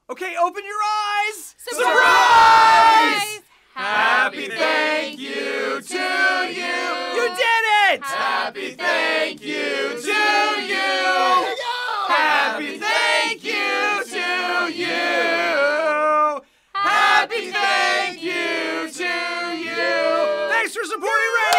Okay, open your eyes! Surprise! Happy thank you to you! You did it! Happy thank you to you! Happy thank you to you! Happy thank you to you! Thanks for supporting Radio!